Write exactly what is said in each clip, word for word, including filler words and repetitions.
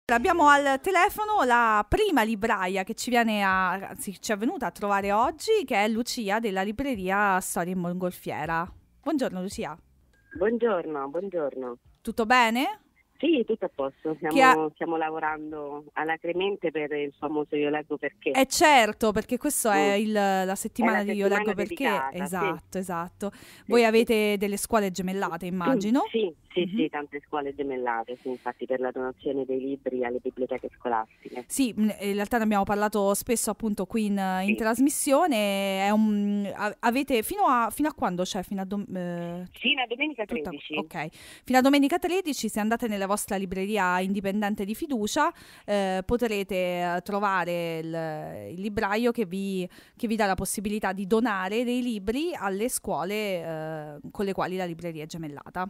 Abbiamo al telefono la prima libraia che ci viene a, anzi, ci è venuta a trovare oggi, che è Lucia della libreria Storie in Mongolfiera. Buongiorno Lucia. Buongiorno, buongiorno. Tutto bene? Sì, tutto a posto. Stiamo, ha... stiamo lavorando alacremente per il famoso Io leggo perché. Eh certo, perché questo è il, la settimana è la di Io leggo dedicata, perché. Esatto, sì. esatto. Sì, Voi sì. avete delle scuole gemellate, immagino? Sì, sì, mm-hmm. sì, tante scuole gemellate, sì, infatti per la donazione dei libri alle biblioteche scolastiche. Sì, in realtà ne abbiamo parlato spesso appunto qui in, in sì. trasmissione. È un, avete fino a, fino a quando c'è? Fino a, dom, eh, fino a domenica tredici. Tutta, ok, fino a domenica tredici, se andate nella vostra libreria indipendente di fiducia, eh, potrete trovare il, il libraio che vi, che vi dà la possibilità di donare dei libri alle scuole eh, con le quali la libreria è gemellata.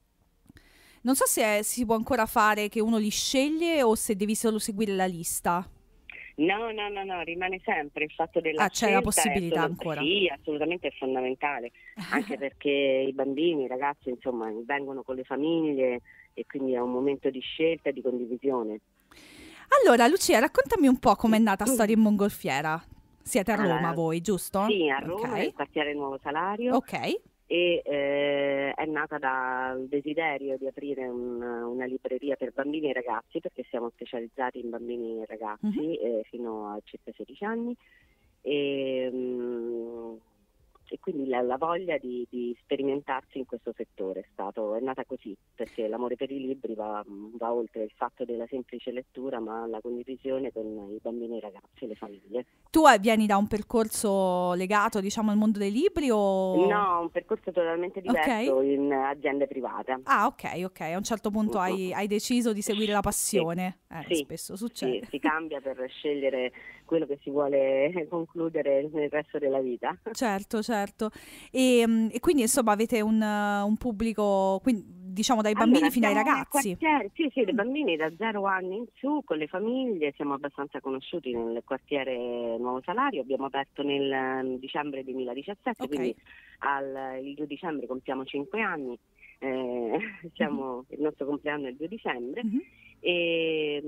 Non so se è, si può ancora fare che uno li sceglie o se devi solo seguire la lista. No, no, no, no, rimane sempre il fatto della ah, c'è la possibilità solo, ancora. Sì, assolutamente è fondamentale, anche perché i bambini, i ragazzi, insomma, vengono con le famiglie e quindi è un momento di scelta e di condivisione. Allora, Lucia, raccontami un po' com'è nata Storie in Mongolfiera. Siete a Roma allora, voi, giusto? Sì, a Roma, okay. nel quartiere Nuovo Salario. Ok. E eh, è nata dal desiderio di aprire un, una libreria per bambini e ragazzi, perché siamo specializzati in bambini e ragazzi mm-hmm. eh, fino a circa sedici anni e, um, e quindi la, la voglia di, di sperimentarsi in questo settore è, stato, è nata così, perché l'amore per i libri va, va oltre il fatto della semplice lettura, ma la condivisione con i bambini e i ragazzi e le famiglie. Tu vieni da un percorso legato, diciamo, al mondo dei libri o... No, un percorso totalmente diverso okay. in aziende private. Ah, ok, ok. A un certo punto uh-huh. hai, hai deciso di seguire la passione. Sì. Eh, sì. Spesso succede. Sì, si cambia per scegliere quello che si vuole concludere nel resto della vita. Certo, certo. E, e quindi, insomma, avete un, un pubblico, quindi, diciamo, dai bambini allora, fino ai ragazzi? Sì, sì, dai bambini da zero anni in su, con le famiglie, siamo abbastanza conosciuti nel quartiere Nuovo Salario, abbiamo aperto nel dicembre duemiladiciassette, okay. Quindi al, il due dicembre compiamo cinque anni, eh, siamo, mm-hmm. il nostro compleanno è il due dicembre. Mm-hmm. E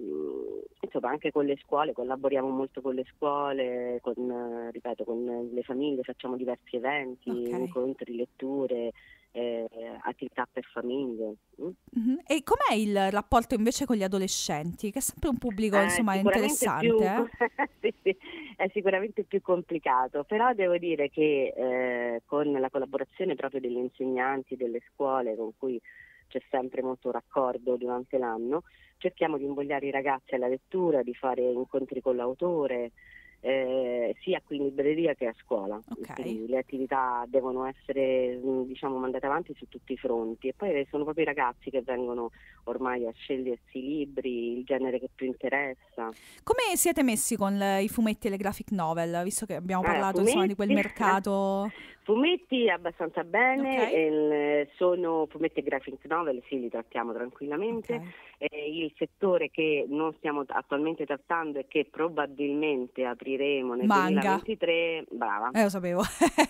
insomma anche con le scuole collaboriamo molto con le scuole, con, ripeto, con le famiglie, facciamo diversi eventi, okay. incontri, letture, eh, attività per famiglie. Mm-hmm. E com'è il rapporto invece con gli adolescenti, che è sempre un pubblico eh, insomma interessante? Più, eh? sì, sì, è sicuramente più complicato, però devo dire che eh, con la collaborazione proprio degli insegnanti, delle scuole con cui c'è sempre molto raccordo durante l'anno, cerchiamo di invogliare i ragazzi alla lettura, di fare incontri con l'autore, eh, sia qui in libreria che a scuola. Okay. Quindi le attività devono essere, diciamo, mandate avanti su tutti i fronti, e poi sono proprio i ragazzi che vengono ormai a scegliersi i libri, il genere che più interessa. Come siete messi con le, i fumetti e le graphic novel, visto che abbiamo parlato eh, insomma, di quel mercato? Fumetti abbastanza bene, okay. eh, sono fumetti e graphic novel, sì, li trattiamo tranquillamente. Okay. Eh, il settore che non stiamo attualmente trattando e che probabilmente apriremo nel manga. duemilaventitré, brava. Eh, lo sapevo.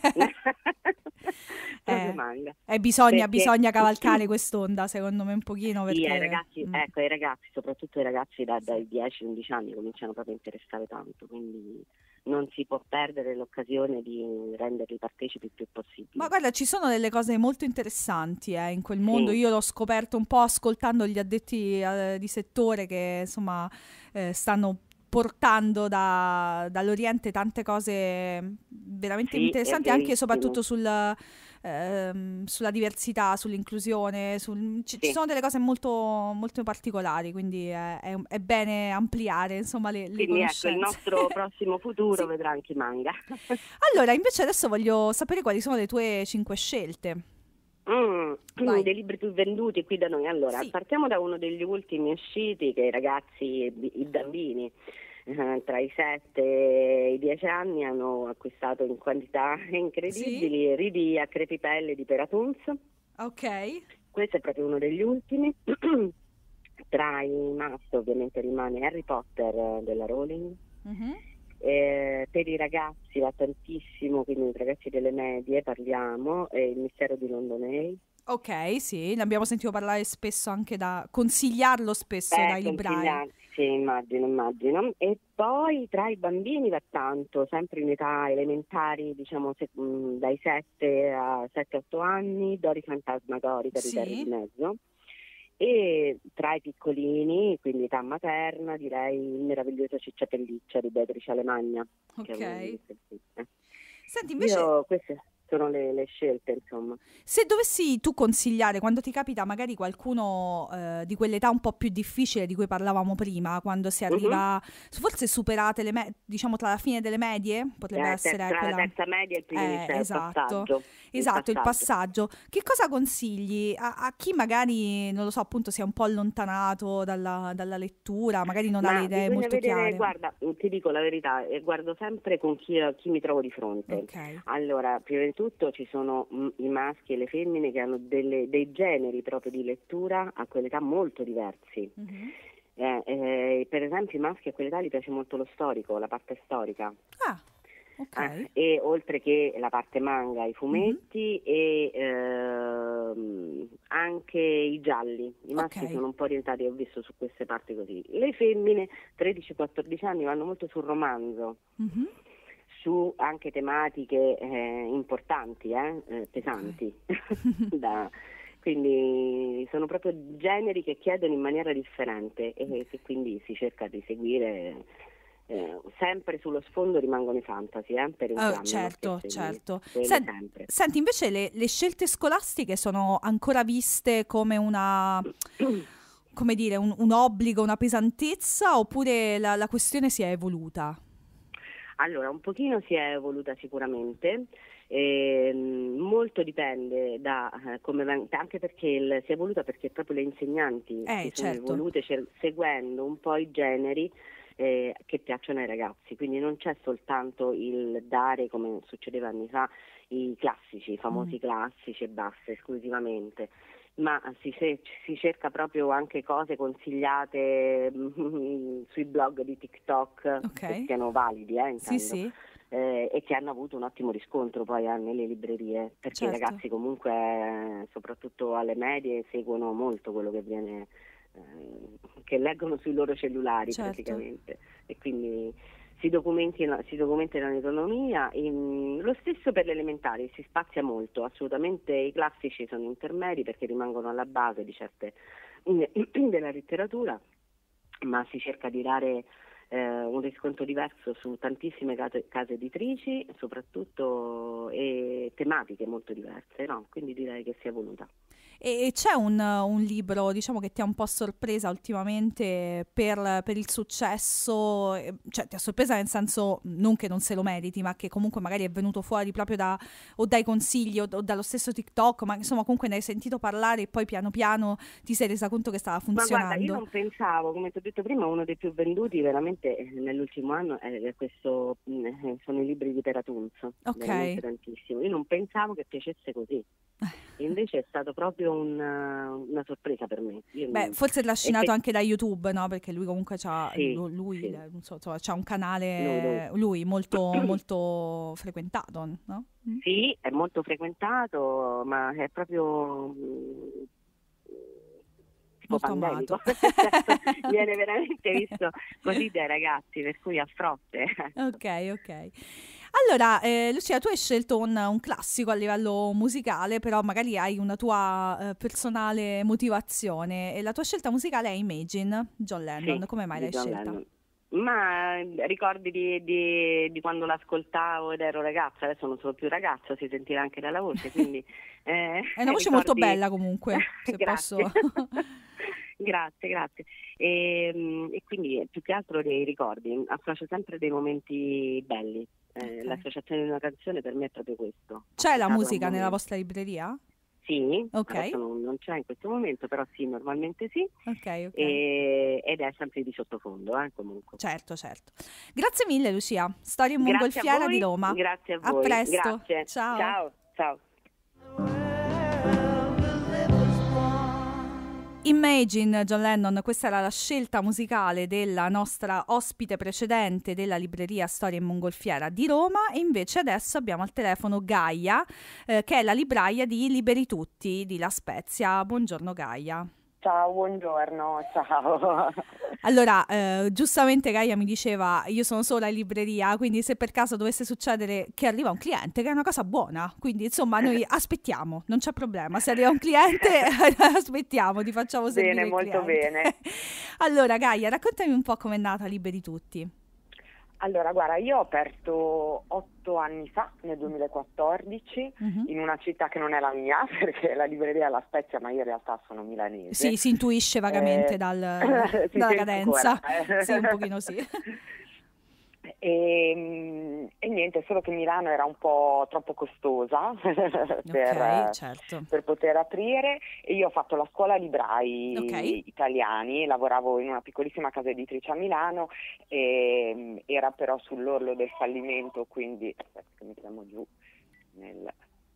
Proprio eh, manga. Eh, bisogna, perché... bisogna cavalcare quest'onda, secondo me un pochino. Perché... Sì, ai ragazzi, mm. ecco, ai ragazzi, soprattutto ai ragazzi da, dai dieci undici anni cominciano proprio a interessare tanto, quindi non si può perdere l'occasione di renderli partecipi il più possibile. Ma guarda, ci sono delle cose molto interessanti eh, in quel mondo. Sì. Io l'ho scoperto un po' ascoltando gli addetti eh, di settore che insomma eh, stanno portando da, dall'Oriente tante cose veramente sì, interessanti, anche e soprattutto sul, ehm, sulla diversità, sull'inclusione. Sul, ci, sì. ci sono delle cose molto, molto particolari, quindi è, è, è bene ampliare insomma le, le quindi conoscenze. Ecco, il nostro prossimo futuro sì. vedrà anche i manga. Allora, invece adesso voglio sapere quali sono le tue cinque scelte. Mm, dei libri più venduti qui da noi. Allora, sì. partiamo da uno degli ultimi usciti che i ragazzi, i bambini eh, tra i sette e i dieci anni hanno acquistato in quantità incredibili, sì. Ridi a crepipelle di Peratuns. Ok. Questo è proprio uno degli ultimi. Tra i maschi ovviamente rimane Harry Potter della Rowling. Mm-hmm. Eh, per i ragazzi va tantissimo, quindi i ragazzi delle medie parliamo, eh, Il mistero di Londonei. Ok, sì, ne abbiamo sentito parlare spesso anche da consigliarlo spesso Eh, dai librai. consigliare, sì, immagino, immagino. E poi tra i bambini va tanto, sempre in età elementari, diciamo se- mh, dai sette a sette otto anni, Dori Fantasmagori per i terri di Sì, mezzo. E tra i piccolini, quindi età materna, direi Il meraviglioso Ciccia Pelliccia di Beatrice Alemagna, che avevo ok. visto, sì. Eh. Senti, invece, Io, queste sono le, le scelte, insomma. se dovessi tu consigliare, quando ti capita magari qualcuno eh, di quell'età un po' più difficile di cui parlavamo prima, quando si Mhm. arriva, forse superate le me- diciamo tra la fine delle medie, potrebbe Eh, ter- essere tra la quella... terza media e il primo Eh, liceo, il esatto, passaggio. Il esatto, il passaggio. passaggio. Che cosa consigli a, a chi magari, non lo so, appunto si è un po' allontanato dalla, dalla lettura, magari non ha le Ma idee bisogna molto vedere, chiare? guarda, ti dico la verità, eh, guardo sempre con chi, chi mi trovo di fronte. Ok. Allora, prima di tutto ci sono mm, i maschi e le femmine che hanno delle- dei generi proprio di lettura a quell'età molto diversi. Mhm. Eh, eh, per esempio i maschi a quell'età gli piace molto lo storico, la parte storica. Ah, ok. Eh, e oltre che la parte manga, i Mhm. fumetti e ehm, anche i gialli. I maschi Ok. sono un po' orientati, ho visto, su queste parti così. Le femmine tredici quattordici anni vanno molto sul romanzo, Mhm. su anche tematiche eh, importanti, eh, eh, Ok. pesanti. Da- quindi sono proprio generi che chiedono in maniera differente e che quindi si cerca di seguire. Eh, sempre sullo sfondo rimangono i fantasy, eh, per Oh, entrambi, maschi e certo, femmine, certo. quelli Sen- sempre. senti, invece le, le scelte scolastiche sono ancora viste come una, come dire, un, un obbligo, una pesantezza, oppure la, la questione si è evoluta? Allora, un pochino si è evoluta sicuramente, ehm, molto dipende da eh, come ven- anche perché il- si è evoluta perché proprio le insegnanti Eh, si sono certo. evolute cer- seguendo un po' i generi eh, che piacciono ai ragazzi, quindi non c'è soltanto il dare, come succedeva anni fa, i classici, i Mm, famosi classici e basta, esclusivamente. Ma si, se- si cerca proprio anche cose consigliate mm, sui blog di TikTok, che ok. siano validi, eh, Sì, intendo, sì, eh, e che hanno avuto un ottimo riscontro poi eh, nelle librerie, perché i certo, ragazzi comunque, eh, soprattutto alle medie, seguono molto quello che viene, eh, che leggono sui loro cellulari certo. praticamente, e quindi si documentino, si documentano in autonomia. In- lo stesso per le elementari, si spazia molto, assolutamente i classici sono intermedi perché rimangono alla base di certe della letteratura, ma si cerca di dare eh, un riscontro diverso su tantissime case, case editrici, soprattutto, e tematiche molto diverse, no? Quindi direi che si è evoluta. E e c'è un, un libro, diciamo, che ti ha un po' sorpresa ultimamente per, per il successo, eh, cioè ti ha sorpresa nel senso non che non se lo meriti, ma che comunque magari è venuto fuori proprio da, o dai consigli o, o dallo stesso TikTok, ma insomma comunque ne hai sentito parlare e poi piano piano ti sei resa conto che stava Ma guarda, io funzionando. non pensavo, come ti ho detto prima, uno dei più venduti veramente eh, nell'ultimo anno è questo, mh, eh, sono i libri di Peratunzo, Ok. veramente tantissimo. Io non pensavo che piacesse così, e invece è stato proprio una, una sorpresa per me. Io, Beh, mh, forse e trascinato che, anche da YouTube, no? Perché lui comunque c'ha, sì, lu- lui, sì, eh, non so, insomma, c'ha un lui, lui. canale, lui molto, molto frequentato, no? Mm? Sì, è molto frequentato, ma è proprio mh, tipo Molto amato. pandemico, nel senso, viene veramente visto così dai ragazzi, per cui a frotte. Ecco. Ok, ok. Allora, eh, Lucia, tu hai scelto un, un classico a livello musicale, però magari hai una tua eh, personale motivazione e la tua scelta musicale è Imagine, John Lennon. Sì, Come mai di l'hai John scelta? Lennon. Ma eh, ricordi di, di- di quando l'ascoltavo ed ero ragazza, adesso non sono più ragazza, si sentirà anche dalla voce, quindi eh, È una voce molto ricordi. bella comunque, se posso. Grazie. Grazie, grazie. E, mm, e quindi eh, più che altro dei ricordi, associo sempre dei momenti belli. Eh, Ok. l'associazione di una canzone per me è proprio questo, C'è la associarla a un musica nella momento. vostra libreria? Sì, Ok, adesso non, non c'è in questo momento, però sì, normalmente sì, ok, ok. e- ed è sempre di sottofondo, eh, comunque. Certo, certo. Grazie mille, Lucia. Storia in Grazie a mongolfiera di voi, Roma. grazie a A voi, presto. grazie. Ciao. Ciao, ciao. Imagine, John Lennon, questa era la scelta musicale della nostra ospite precedente della libreria Storia in Mongolfiera di Roma, e invece adesso abbiamo al telefono Gaia, eh, che è la libraia di Liberi Tutti di La Spezia. Buongiorno Gaia. Ciao, buongiorno, ciao. Allora, eh, giustamente Gaia mi diceva, io sono sola in libreria, quindi se per caso dovesse succedere che arriva un cliente, che è una cosa buona, quindi insomma noi aspettiamo, non c'è problema, se arriva un cliente aspettiamo, ti facciamo sentire Bene, il molto cliente. bene. Allora Gaia, raccontami un po' com'è nata Liberi Tutti. Allora, guarda, io ho aperto otto anni fa, nel duemilaquattordici, Mhm. in una città che non è la mia, perché la libreria è La Spezia, ma io in realtà sono milanese. Sì, si intuisce vagamente Eh, dal, si dalla sente cadenza. ancora, eh. Sì, un pochino sì. E, e niente, solo che Milano era un po' troppo costosa per, Ok, certo. per poter aprire, e io ho fatto la scuola librai Ok. italiani, lavoravo in una piccolissima casa editrice a Milano, e era però sull'orlo del fallimento, quindi aspetta che mi chiamo giù nel...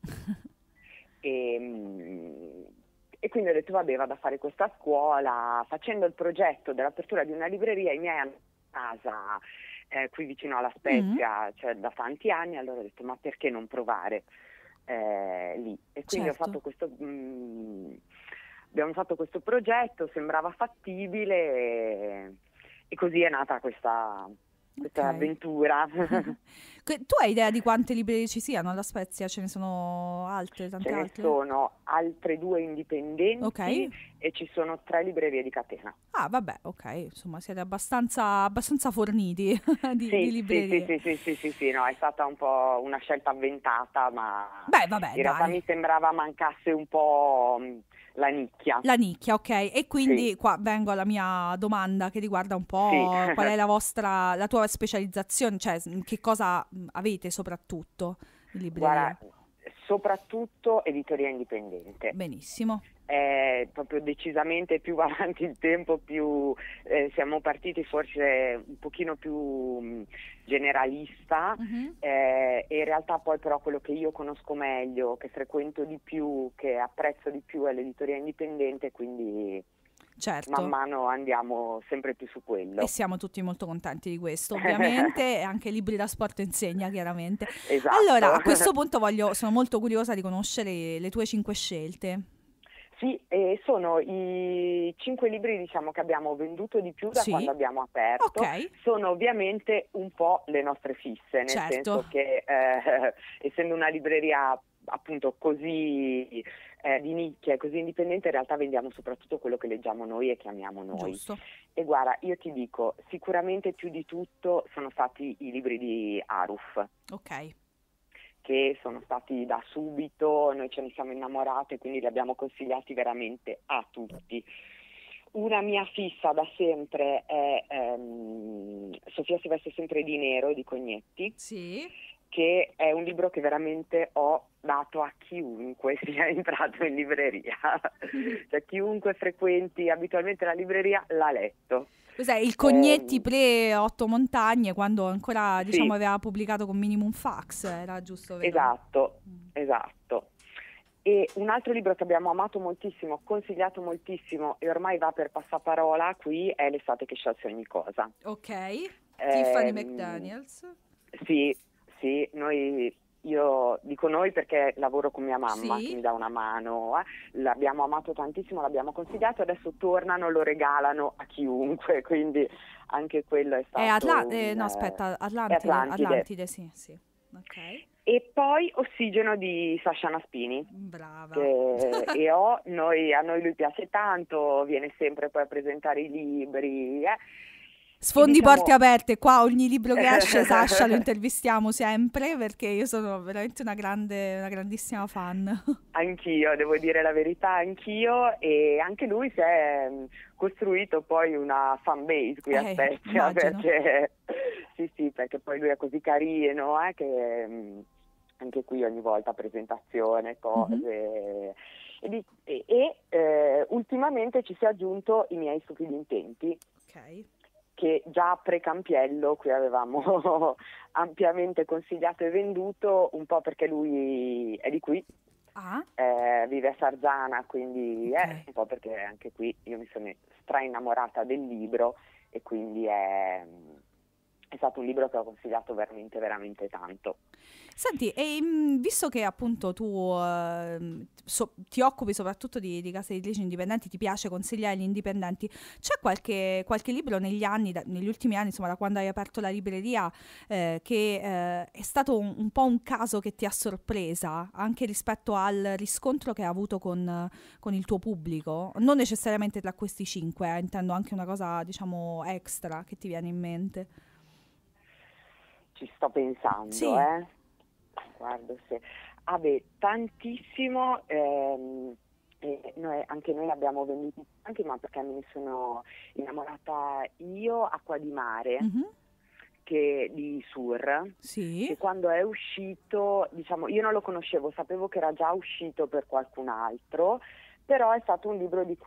e, e quindi ho detto vabbè, vado a fare questa scuola. Facendo il progetto dell'apertura di una libreria, i miei hanno casa eh, qui vicino alla Spezia, Mm. cioè da tanti anni, allora ho detto ma perché non provare eh, lì? E quindi Certo. ho fatto questo mh, abbiamo fatto questo progetto, sembrava fattibile, e, e così è nata questa, questa Ok. avventura. Que- Tu hai idea di quante librerie ci siano alla Spezia? Ce ne sono altre, tante Ce ne altre? sono altre due indipendenti, Ok. e ci sono tre librerie di catena. Ah, vabbè, ok, insomma, siete abbastanza, abbastanza forniti di, di Sì, sì, sì, librerie. sì, sì, sì, sì, sì, no, è stata un po' una scelta avventata, ma Beh, vabbè, in realtà dai. mi sembrava mancasse un po' mh, la nicchia. La nicchia, ok. E quindi Sì, qua vengo alla mia domanda che riguarda un sì. po' qual è la vostra, la tua specializzazione, cioè s- che cosa mh, avete soprattutto in libreria? Guarda, soprattutto editoria indipendente. Benissimo. È proprio decisamente più va avanti il tempo, più eh, siamo partiti forse un pochino più mh, generalista, Mhm. eh, e in realtà poi però quello che io conosco meglio, che frequento di più, che apprezzo di più è l'editoria indipendente, quindi man Certo. mano andiamo sempre più su E quello. siamo tutti molto contenti di questo, ovviamente, e anche Libri da Sport insegna, chiaramente. Esatto. Allora, a questo punto voglio, sono molto curiosa di conoscere le tue cinque scelte. Sì, e sono i cinque libri, diciamo, che abbiamo venduto di più da Sì? quando abbiamo aperto. Ok, Sono ovviamente un po' le nostre fisse, nel certo. senso che eh, essendo una libreria appunto così eh, di nicchia e così indipendente, in realtà vendiamo soprattutto quello che leggiamo noi e che amiamo noi. Giusto. E guarda, io ti dico, sicuramente più di tutto sono stati i libri di Aruf, Ok. che sono stati da subito, noi ce ne siamo innamorate, quindi li abbiamo consigliati veramente a tutti. Una mia fissa da sempre è ehm, Sofia si veste sempre di nero di Cognetti, Sì. che è un libro che veramente ho dato a chiunque sia entrato in libreria, cioè chiunque frequenti abitualmente la libreria l'ha letto. Cos'è? Il Cognetti Ehm, pre Otto Montagne, quando ancora, diciamo, sì, aveva pubblicato con Minimum Fax, era giusto, vero? esatto, Mm. esatto. E un altro libro che abbiamo amato moltissimo, consigliato moltissimo e ormai va per passaparola qui è L'estate che sciolse ogni cosa. Ok. Tiffany Ehm, McDaniels. Sì, sì, noi, io dico noi perché lavoro con mia mamma Sì. che mi dà una mano, eh. L'abbiamo amato tantissimo, l'abbiamo consigliato, adesso tornano, lo regalano a chiunque, quindi anche quello è È stato Atla- un, eh, no, eh, aspetta, è Atlantide. Atlantide. Atlantide, sì, sì. Ok. E poi Ossigeno di Sasha Naspini, Brava. che e ho, noi, a noi lui piace tanto, viene sempre poi a presentare i libri, eh. E Sfondi diciamo porte aperte, qua ogni libro che esce Sasha lo intervistiamo sempre perché io sono veramente una grande, una grandissima fan. anch'io, devo dire la verità, anch'io, e anche lui si è mh, costruito poi una fan base qui a Eh, Spezia, immagino. perché sì, sì, perché poi lui è così carino, eh, che mh, anche qui ogni volta presentazione, cose. Mhm. E, di- e- e, eh, ultimamente ci si è aggiunto I miei stupidi intenti, Ok. che già pre-Campiello qui avevamo ampiamente consigliato e venduto, un po' perché lui è di qui, Ah. Eh, vive a Sarzana, quindi Okay. è un po' perché anche qui io mi sono stra innamorata del libro e quindi è, è stato un libro che ho consigliato veramente, veramente tanto. Senti, e mh, visto che appunto tu ehm, so- ti occupi soprattutto di, di case editrici indipendenti, ti piace consigliare gli indipendenti, c'è qualche, qualche libro negli anni, da- negli ultimi anni, insomma, da quando hai aperto la libreria, eh, che eh, è stato un, un po' un caso che ti ha sorpresa, anche rispetto al riscontro che ha avuto con, con il tuo pubblico? Non necessariamente tra questi cinque, eh, intendo anche una cosa, diciamo, extra che ti viene in mente. Ci sto pensando, Sì. eh. Guardo se... Ah beh, tantissimo, ehm, e noi- anche noi abbiamo venduti tanti, ma perché me ne sono innamorata io, Acqua di Mare, Mhm. che, di Sur, Sì. che quando è uscito, diciamo, io non lo conoscevo, sapevo che era già uscito per qualcun altro, però è stato un libro di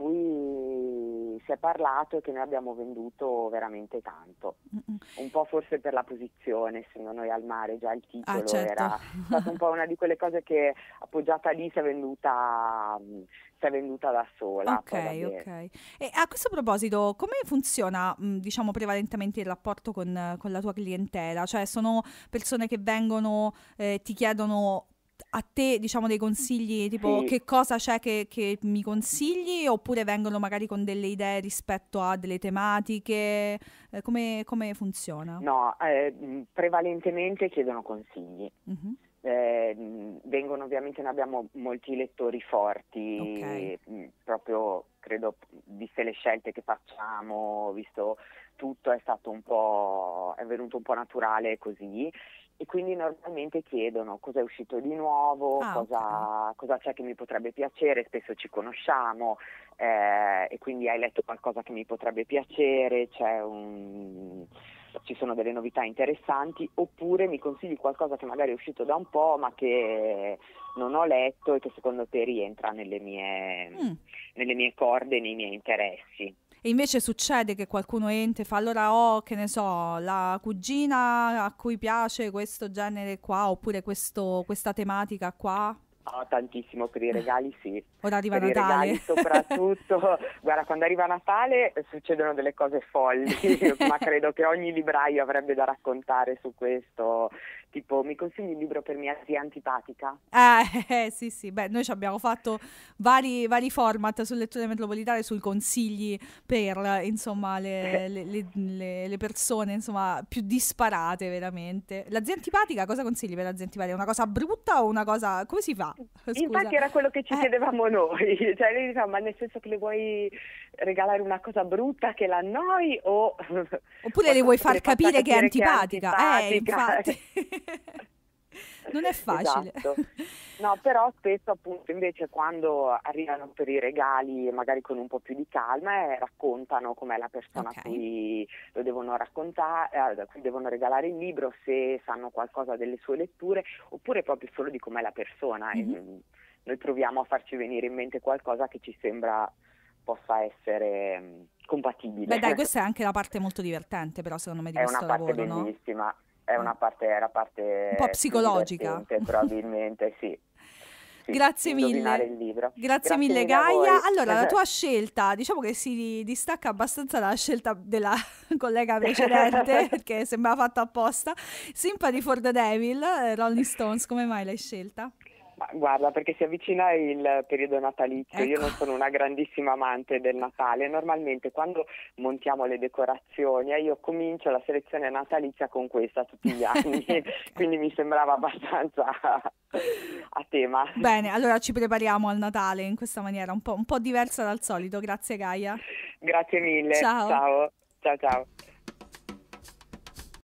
cui si è parlato e che noi abbiamo venduto veramente tanto. Mm-mm. Un po' forse per la posizione, essendo noi al mare, già il Ah, titolo certo. era stata un po' una di quelle cose che appoggiata lì si è venduta, mh, si è venduta da sola. Ok, Poi vabbè. ok. E a questo proposito, come funziona, mh, diciamo, prevalentemente il rapporto con, eh, con la tua clientela? Cioè, sono persone che vengono, eh, ti chiedono a te, diciamo, dei consigli, tipo Sì, che cosa c'è che, che mi consigli, oppure vengono magari con delle idee rispetto a delle tematiche? Eh, come, come funziona? no, eh, mh, prevalentemente chiedono consigli. Mhm. Eh, mh, vengono ovviamente, noi abbiamo molti lettori forti, Ok. mh, proprio credo, viste le scelte che facciamo, visto tutto, è stato un po', è venuto un po' naturale così. E quindi normalmente chiedono cosa è uscito di nuovo, Ah, ok. cosa, cosa c'è che mi potrebbe piacere, spesso ci conosciamo eh, e quindi hai letto qualcosa che mi potrebbe piacere, c'è un, ci sono delle novità interessanti, oppure mi consigli qualcosa che magari è uscito da un po' ma che non ho letto e che secondo te rientra nelle mie, Mm. nelle mie corde, nei miei interessi. E invece succede che qualcuno entra e fa allora ho, che ne so, la cugina a cui piace questo genere qua oppure questo, questa tematica qua. Oh, tantissimo per i regali, sì. Ora arriva Per i Natale. regali soprattutto, guarda, quando arriva Natale eh, succedono delle cose folli, ma credo che ogni libraio avrebbe da raccontare su questo. Tipo, mi consigli il libro per mia zia antipatica? Eh, eh, sì, sì, beh, noi ci abbiamo fatto vari, vari format su Letture Metropolitane sui consigli per, insomma, le, le- le- le- le persone, insomma, più disparate, veramente. La zia antipatica, cosa consigli per la zia antipatica? Una cosa brutta o una cosa... come si fa? Scusa. Infatti era quello che ci Eh, chiedevamo noi, cioè noi diciamo, ma nel senso che le vuoi regalare una cosa brutta che l'annoi o oppure le vuoi qualcosa che far le faccia capire che è capire che è antipatica? Eh, antipatica? infatti. Non è facile. Esatto. No, però spesso appunto invece quando arrivano per i regali magari con un po' più di calma eh, raccontano com'è la persona Ok. a cui lo devono raccontare, eh, a cui devono regalare il libro, se sanno qualcosa delle sue letture oppure proprio solo di com'è la persona. E, Mhm. mm, noi proviamo a farci venire in mente qualcosa che ci sembra possa essere mm, compatibile. Beh, dai, questa è anche la parte molto divertente, però, secondo me, di È una questo parte lavoro, no? bellissima, è Eh. una parte, è la Un po' parte più psicologica. divertente probabilmente, sì. Sì, Grazie indovinare mille. il libro. Grazie Grazie mille mille a Gaia. voi. Allora, la tua scelta, diciamo che si distacca abbastanza dalla scelta della collega precedente, perché sembrava fatta apposta. Sympathy for the Devil, eh, Rolling Stones, come mai l'hai scelta? Ma guarda, perché si avvicina il periodo natalizio, io Ecco. non sono una grandissima amante del Natale, normalmente quando montiamo le decorazioni eh, io comincio la selezione natalizia con questa tutti gli anni, quindi mi sembrava abbastanza a tema. Bene, allora ci prepariamo al Natale in questa maniera, un po', un po' diversa dal solito. Grazie Gaia. Grazie mille, Ciao. ciao, ciao ciao.